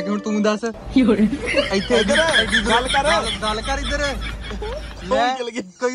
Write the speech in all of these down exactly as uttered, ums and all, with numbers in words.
ਕੇ ਹੁਣ ਤੂੰ ਦੱਸ ਇੱਥੇ ਇੱਧਰ ਗੱਲ ਕਰ ਗੱਲ ਕਰ ਇੱਧਰ ਲੈ ਕੋਈ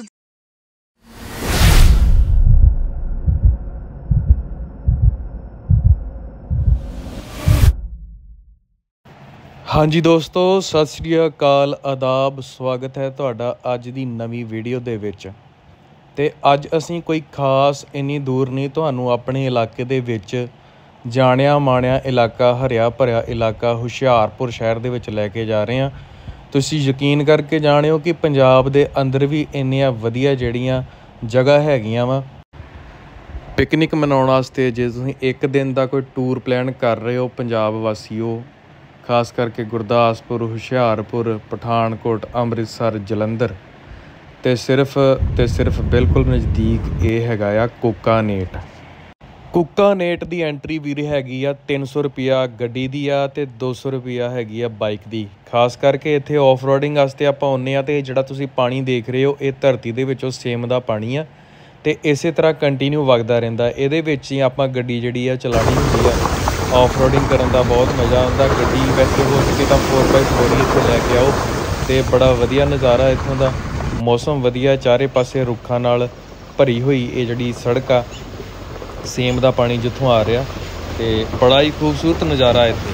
ਹਾਂਜੀ ਦੋਸਤੋ, ਸਤਿ ਸ਼੍ਰੀ ਅਕਾਲ, ਆਦਾਬ, ਸਵਾਗਤ ਹੈ ਤੁਹਾਡਾ ਅੱਜ ਦੀ ਨਵੀਂ ਵੀਡੀਓ ਦੇ ਵਿੱਚ। ਤੇ ਅੱਜ ਅਸੀਂ ਕੋਈ ਖਾਸ ਇੰਨੀ ਦੂਰ ਨਹੀਂ, ਤੁਹਾਨੂੰ ਆਪਣੇ ਇਲਾਕੇ ਦੇ ਵਿੱਚ ਜਾਣਿਆ ਮਾਣਿਆ ਇਲਾਕਾ, ਹਰਿਆ ਭਰਿਆ ਇਲਾਕਾ ਹੁਸ਼ਿਆਰਪੁਰ ਸ਼ਹਿਰ ਦੇ ਵਿੱਚ ਲੈ ਕੇ ਜਾ ਰਹੇ ਹਾਂ। ਤੁਸੀਂ ਯਕੀਨ ਕਰਕੇ ਜਾਣਿਓ ਕਿ ਪੰਜਾਬ ਦੇ ਅੰਦਰ ਵੀ ਇੰਨੀਆਂ ਵਧੀਆ ਜਿਹੜੀਆਂ ਜਗ੍ਹਾ ਹੈਗੀਆਂ ਵਾ ਪਿਕਨਿਕ ਮਨਾਉਣ ਵਾਸਤੇ। ਜੇ ਤੁਸੀਂ ਇੱਕ ਦਿਨ ਦਾ ਕੋਈ ਟੂਰ ਪਲਾਨ ਕਰ ਰਹੇ ਹੋ ਪੰਜਾਬ ਵਾਸੀਓ, ਖਾਸ ਕਰਕੇ ਗੁਰਦਾਸਪੁਰ, ਹੁਸ਼ਿਆਰਪੁਰ, ਪਠਾਨਕੋਟ, ਅੰਮ੍ਰਿਤਸਰ, ਜਲੰਧਰ, ਅਤੇ ਸਿਰਫ ਅਤੇ ਸਿਰਫ ਬਿਲਕੁਲ ਨਜ਼ਦੀਕ ਇਹ ਹੈਗਾ ਆ ਕੁੱਕਾਨੇਟ। ਕੁੱਕਾਨੇਟ ਦੀ ਐਂਟਰੀ ਵੀਰ ਹੈਗੀ ਆ ਤਿੰਨ ਸੌ ਰੁਪਈਆ ਗੱਡੀ ਦੀ ਆ ਅਤੇ ਦੋ ਸੌ ਰੁਪਈਆ ਹੈਗੀ ਆ ਬਾਈਕ ਦੀ। ਖਾਸ ਕਰਕੇ ਇੱਥੇ ਆਫ ਰੋਡਿੰਗ ਵਾਸਤੇ ਆਪਾਂ ਆਉਂਦੇ ਹਾਂ। ਅਤੇ ਜਿਹੜਾ ਤੁਸੀਂ ਪਾਣੀ ਦੇਖ ਰਹੇ ਹੋ, ਇਹ ਧਰਤੀ ਦੇ ਵਿੱਚੋਂ ਸੇਮ ਦਾ ਪਾਣੀ ਆ ਅਤੇ ਇਸੇ ਤਰ੍ਹਾਂ ਕੰਟੀਨਿਊ ਵਗਦਾ ਰਹਿੰਦਾ। ਇਹਦੇ ਵਿੱਚ ਹੀ ਆਪਾਂ ਗੱਡੀ ਜਿਹੜੀ ਆ ਚਲਾਉਣੀ ਹੁੰਦੀ ਆ। ਆਫ ਰੋਡਿੰਗ ਕਰਨ ਦਾ ਬਹੁਤ ਮਜ਼ਾ ਆਉਂਦਾ। ਗੱਡੀ ਵੈਸੇ ਹੋ ਸਕੇ ਤਾਂ ਫੋਰ ਬਾਈ ਫੋਰ ਹੀ ਇੱਥੇ ਲੈ ਕੇ ਆਓ ਅਤੇ ਬੜਾ ਵਧੀਆ ਨਜ਼ਾਰਾ ਇੱਥੋਂ ਦਾ। ਮੌਸਮ ਵਧੀਆ, ਚਾਰੇ ਪਾਸੇ ਰੁੱਖਾਂ ਨਾਲ ਭਰੀ ਹੋਈ ਇਹ ਜਿਹੜੀ ਸੜਕ ਆ, ਸੇਮ ਦਾ ਪਾਣੀ ਜਿੱਥੋਂ ਆ ਰਿਹਾ, ਅਤੇ ਬੜਾ ਹੀ ਖੂਬਸੂਰਤ ਨਜ਼ਾਰਾ ਇੱਥੇ।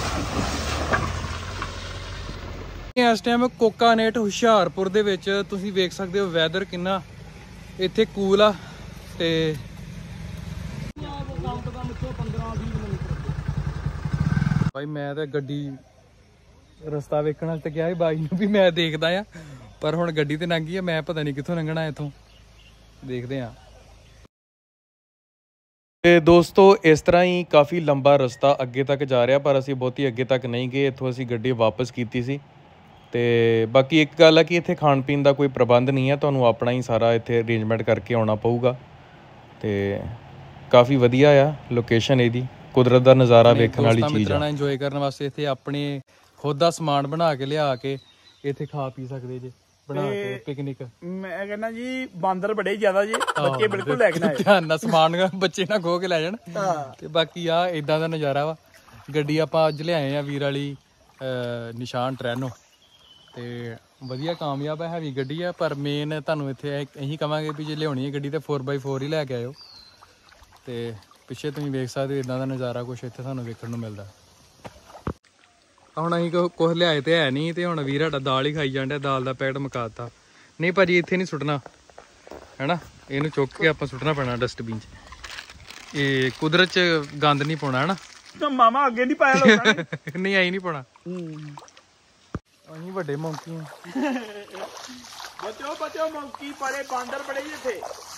ਇਸ ਟਾਈਮ ਕੁੱਕਾਨੇਟ ਹੁਸ਼ਿਆਰਪੁਰ ਦੇ ਵਿੱਚ ਤੁਸੀਂ ਵੇਖ ਸਕਦੇ ਹੋ ਵੈਦਰ ਕਿੰਨਾ ਇੱਥੇ ਕੂਲ ਆ। ਅਤੇ ਭਾਈ ਮੈਂ ਤਾਂ ਗੱਡੀ ਰਸਤਾ ਵੇਖਣ ਵਾਸਤੇ ਕਿਹਾ ਸੀ ਬਾਈ ਨੂੰ ਵੀ ਮੈਂ ਦੇਖਦਾ ਆ, ਪਰ ਹੁਣ ਗੱਡੀ ਤੇ ਲੰਘ ਗਈ ਆ, ਮੈਂ ਪਤਾ ਨਹੀਂ ਕਿੱਥੋਂ ਲੰਘਣਾ ਇੱਥੋਂ, ਦੇਖਦੇ ਹਾਂ। ਤੇ ਦੋਸਤੋ ਇਸ ਤਰ੍ਹਾਂ ਹੀ ਕਾਫੀ ਲੰਬਾ ਰਸਤਾ ਅੱਗੇ ਤੱਕ ਜਾ ਰਿਹਾ, ਪਰ ਅਸੀਂ ਬਹੁਤੀ ਅੱਗੇ ਤੱਕ ਨਹੀਂ ਗਏ। ਇੱਥੋਂ ਅਸੀਂ ਗੱਡੀ ਵਾਪਸ ਕੀਤੀ ਸੀ। ਅਤੇ ਬਾਕੀ ਇੱਕ ਗੱਲ ਹੈ ਕਿ ਇੱਥੇ ਖਾਣ ਪੀਣ ਦਾ ਕੋਈ ਪ੍ਰਬੰਧ ਨਹੀਂ ਹੈ, ਤੁਹਾਨੂੰ ਆਪਣਾ ਹੀ ਸਾਰਾ ਇੱਥੇ ਅਰੇਂਜਮੈਂਟ ਕਰਕੇ ਆਉਣਾ ਪਊਗਾ। ਅਤੇ ਕਾਫੀ ਵਧੀਆ ਆ ਲੋਕੇਸ਼ਨ ਇਹਦੀ, ਕੁਦਰਤ ਦਾ ਨਜ਼ਾਰਾ ਵੇਖਣ ਵਾਲੀ ਚੀਜ਼ ਆ। ਇੰਜੋਏ ਕਰਨ ਵਾਸਤੇ ਇੱਥੇ ਆਪਣੇ ਖੁਦ ਦਾ ਸਮਾਨ ਬਣਾ ਕੇ ਲਿਆ ਕੇ ਇੱਥੇ ਖਾ ਪੀ ਸਕਦੇ ਜੇ, ਬਣਾ ਕੇ ਪਿਕਨਿਕ। ਮੈਂ ਕਹਿੰਦਾ ਜੀ ਬਾਂਦਰ ਬੜੇ ਜ਼ਿਆਦਾ ਜੀ, ਬੱਚੇ ਬਿਲਕੁਲ ਲੈ ਕੇ ਨਾ ਆਏ, ਧਿਆਨ ਨਾਲ ਸਮਾਨ ਬੱਚੇ ਨਾ ਖੋ ਕੇ ਲੈ ਜਾਣ। ਤੇ ਬਾਕੀ ਆ ਇਦਾਂ ਦਾ ਨਜ਼ਾਰਾ ਵਾ। ਗੱਡੀ ਆਪਾਂ ਅੱਜ ਲਿਆਏ ਆ ਵੀਰ ਵਾਲੀ ਨਿਸ਼ਾਨ ਟਰੈਨੋ, ਤੇ ਵਧੀਆ ਕਾਮਯਾਬ ਹੈ, ਹੈਵੀ ਗੱਡੀ ਆ। ਪਰ ਮੇਨ ਤੁਹਾਨੂੰ ਇੱਥੇ ਇਹੀ ਕਵਾਂਗੇ ਵੀ ਜੇ ਲਿਆਉਣੀ ਹੈ ਗੱਡੀ ਤਾਂ ਫੋਰ ਬਾਈ ਫੋਰ ਹੀ ਲੈ ਕੇ ਆਇਓ। ਤੇ ਪਿੱਛੇ ਤੁਸੀਂ ਵੇਖ ਸਕਦੇ ਹੋ ਇਦਾਂ ਦਾ ਨਜ਼ਾਰਾ ਕੁਛ ਇੱਥੇ ਸਾਨੂੰ ਵੇਖਣ ਨੂੰ ਮਿਲਦਾ। ਹੁਣ ਅਸੀਂ ਕੁਛ ਲਿਆਏ ਤੇ ਹੈ ਨਹੀਂ, ਤੇ ਹੁਣ ਵੀਰ ਸਾਡਾ ਦਾਲ ਹੀ ਖਾਈ ਜਾਂਦਾ। ਦਾਲ ਦਾ ਪੈਕਟ ਮੁਕਾ ਦਿੱਤਾ। ਨਹੀਂ ਭਾਜੀ ਇੱਥੇ ਨਹੀਂ ਸੁੱਟਣਾ ਹੈ ਨਾ, ਇਹਨੂੰ ਚੁੱਕ ਕੇ ਆਪਾਂ ਸੁੱਟਣਾ ਪੈਣਾ ਡਸਟਬਿਨ 'ਚ। ਇਹ ਕੁਦਰਤ 'ਚ ਗੰਦ ਨਹੀਂ ਪਾਉਣਾ ਹੈ ਨਾ ਮਾਮਾ, ਅੱਗੇ ਨਹੀਂ ਪਾਇਆ ਲੋਕਾਂ ਨੇ। ਨਹੀਂ ਆਈ ਨਹੀਂ ਪਾਉਣਾ, ਅਸੀਂ ਵੱਡੇ ਮੌਂਕੀ ਆ। ਬਚੋ ਬਚੋ ਮੌਂਕੀ, ਬੜੇ ਬਾਂਦਰ ਬੜੇ ਜੀ ਇੱਥੇ।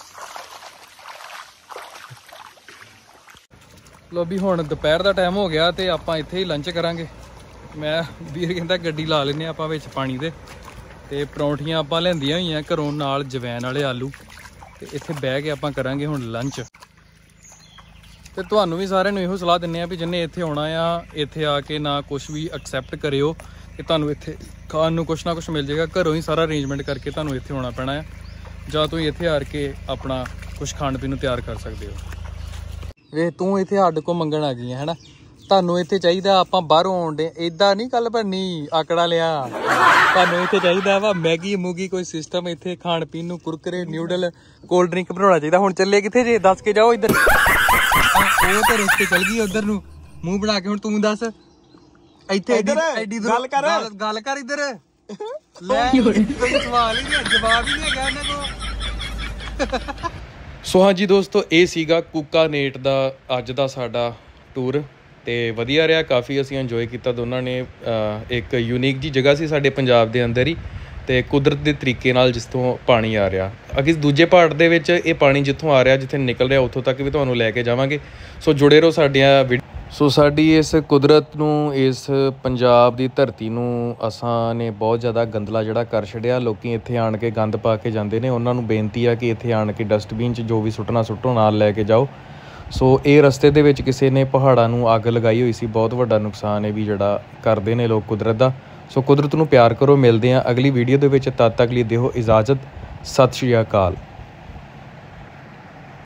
ਲੋ ਵੀ ਹੁਣ ਦੁਪਹਿਰ ਦਾ ਟਾਈਮ ਹੋ ਗਿਆ ਤੇ ਆਪਾਂ ਇੱਥੇ ਹੀ ਲੰਚ ਕਰਾਂਗੇ। ਮੈਂ ਵੀਰ ਕਹਿੰਦਾ ਗੱਡੀ ਲਾ ਲੈਂਦੇ ਆਪਾਂ ਵਿੱਚ ਪਾਣੀ ਦੇ, ਤੇ ਪਰੌਂਠੀਆਂ ਆਪਾਂ ਲੈਂਦੀਆਂ ਹੋਈਆਂ ਘਰੋਂ ਨਾਲ ਜਵੈਨ ਵਾਲੇ ਆਲੂ, ਤੇ ਇੱਥੇ ਬਹਿ ਕੇ ਆਪਾਂ ਕਰਾਂਗੇ ਹੁਣ ਲੰਚ। ਤੇ ਤੁਹਾਨੂੰ ਵੀ ਸਾਰਿਆਂ ਨੂੰ ਇਹੋ ਸਲਾਹ ਦਿੰਦੇ ਆ ਵੀ ਜਿਹਨੇ ਇੱਥੇ ਆਉਣਾ ਆ, ਇੱਥੇ ਆ ਕੇ ਨਾ ਕੁਛ ਵੀ ਐਕਸੈਪਟ ਕਰਿਓ ਕਿ ਤੁਹਾਨੂੰ ਇੱਥੇ ਖਾਣ ਨੂੰ ਕੁਛ ਨਾ ਕੁਛ ਮਿਲ ਜਾਏਗਾ। ਘਰੋਂ ਹੀ ਸਾਰਾ ਅਰੇਂਜਮੈਂਟ ਕਰਕੇ ਤੁਹਾਨੂੰ ਇੱਥੇ ਆਉਣਾ ਪੈਣਾ ਆ, ਜਾਂ ਤੁਸੀਂ ਇੱਥੇ ਆ ਕੇ ਆਪਣਾ ਕੁਛ ਖਾਣ ਪੀਣ ਨੂੰ ਤਿਆਰ ਕਰ ਸਕਦੇ ਹੋ। ਵੇ ਤੂੰ ਇੱਥੇ ਸਾਡੇ ਕੋਲ ਮੰਗਣ ਆ ਗਈ ਹੈ ਨਾ, ਤੁਹਾਨੂੰ ਇੱਥੇ ਚਾਹੀਦਾ ਆਪਾਂ ਬਾਹਰੋਂ ਆਉਂਦੇ ਏਦਾਂ ਨਹੀਂ ਗੱਲ ਬਣਨੀ ਆਕੜਾ ਲਿਆ। ਤੁਹਾਨੂੰ ਇੱਥੇ ਚਾਹੀਦਾ ਵਾ ਮੈਗੀ ਮੂਗੀ ਕੋਈ ਸਿਸਟਮ, ਇੱਥੇ ਖਾਣ ਪੀਣ ਨੂੰ ਕੁਰਕਰੇ ਨਿਊਡਲ ਕੋਲਡ ਡਰਿੰਕ ਬਣਾਉਣਾ ਚਾਹੀਦਾ। ਹੁਣ ਚੱਲੇ ਕਿੱਥੇ ਜੇ, ਦੱਸ ਕੇ ਜਾਓ। ਇੱਧਰ ਉਹ ਤਾਂ ਰਸਤੇ ਚੱਲ ਗਈ ਉੱਧਰ ਨੂੰ ਮੂੰਹ ਬਣਾ ਕੇ। ਹੁਣ ਤੂੰ ਦੱਸ ਇੱਥੇ ਐਡੀ ਗੱਲ ਕਰ ਗੱਲ ਕਰ ਇੱਧਰ ਲੈ, ਕੋਈ ਸਵਾਲ ਹੀ ਨਹੀਂ, ਜਵਾਬ ਹੀ ਨਹੀਂ ਹੈਗਾ ਇਹਨਾਂ ਕੋਲ। ਸੋ ਹਾਂਜੀ ਦੋਸਤੋ, ਇਹ ਸੀਗਾ ਕੁੱਕਾਨੇਟ ਦਾ ਅੱਜ ਦਾ ਸਾਡਾ ਟੂਰ, ਅਤੇ ਵਧੀਆ ਰਿਹਾ ਕਾਫੀ। ਅਸੀਂ ਇੰਜੋਏ ਕੀਤਾ ਦੋਨਾਂ ਨੇ। ਇੱਕ ਯੂਨੀਕ ਜਿਹੀ ਜਗ੍ਹਾ ਸੀ ਸਾਡੇ ਪੰਜਾਬ ਦੇ ਅੰਦਰ ਹੀ, ਅਤੇ ਕੁਦਰਤ ਦੇ ਤਰੀਕੇ ਨਾਲ ਜਿਸ ਤੋਂ ਪਾਣੀ ਆ ਰਿਹਾ। ਅੱਗੇ ਦੂਜੇ ਪਾਰਟ ਦੇ ਵਿੱਚ ਇਹ ਪਾਣੀ ਜਿੱਥੋਂ ਆ ਰਿਹਾ, ਜਿੱਥੇ ਨਿਕਲ ਰਿਹਾ, ਉੱਥੋਂ ਤੱਕ ਵੀ ਤੁਹਾਨੂੰ ਲੈ ਕੇ ਜਾਵਾਂਗੇ। ਸੋ ਜੁੜੇ ਰਹੋ ਸਾਡੀਆਂ ਵੀਡੀਓ। ਸੋ ਸਾਡੀ ਇਸ ਕੁਦਰਤ ਨੂੰ, ਇਸ ਪੰਜਾਬ ਦੀ ਧਰਤੀ ਨੂੰ ਅਸਾਂ ਨੇ ਬਹੁਤ ਜ਼ਿਆਦਾ ਗੰਦਲਾ ਜਿਹੜਾ ਕਰ ਛੱਡਿਆ। ਲੋਕ ਇੱਥੇ ਆਣ ਕੇ ਗੰਦ ਪਾ ਕੇ ਜਾਂਦੇ ਨੇ। ਉਹਨਾਂ ਨੂੰ ਬੇਨਤੀ ਆ ਕਿ ਇੱਥੇ ਆਣ ਕੇ ਡਸਟਬਿਨ 'ਚ ਜੋ ਵੀ ਸੁੱਟਣਾ ਸੁੱਟੋ, ਨਾਲ ਲੈ ਕੇ ਜਾਓ। ਸੋ ਇਹ ਰਸਤੇ ਦੇ ਵਿੱਚ ਕਿਸੇ ਨੇ ਪਹਾੜਾਂ ਨੂੰ ਅੱਗ ਲਗਾਈ ਹੋਈ ਸੀ। ਬਹੁਤ ਵੱਡਾ ਨੁਕਸਾਨ ਇਹ ਵੀ ਜਿਹੜਾ ਕਰਦੇ ਨੇ ਲੋਕ ਕੁਦਰਤ ਦਾ। ਸੋ ਕੁਦਰਤ ਨੂੰ ਪਿਆਰ ਕਰੋ। ਮਿਲਦੇ ਹਾਂ ਅਗਲੀ ਵੀਡੀਓ ਦੇ ਵਿੱਚ, ਤਦ ਤੱਕ ਲਈ ਦਿਓ ਇਜਾਜ਼ਤ। ਸਤਿ ਸ਼੍ਰੀ ਅਕਾਲ।